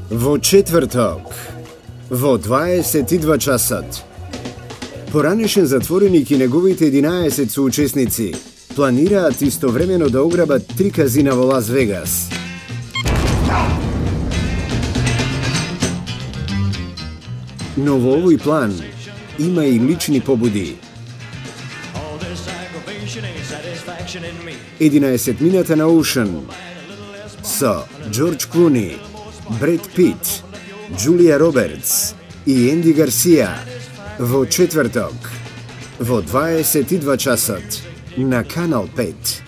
Во четврток, во 22 часот, поранешен затвореник и неговите 11 соучесници планираат истовремено да ограбат 3 казина во Лас Вегас. Но во овој план има и лични побуди. 11 мината на Оушен со Джордж Клуни, Бред Пит, Джулија Робертс и Енди Гарсија во четврток во 22 часот на Канал 5.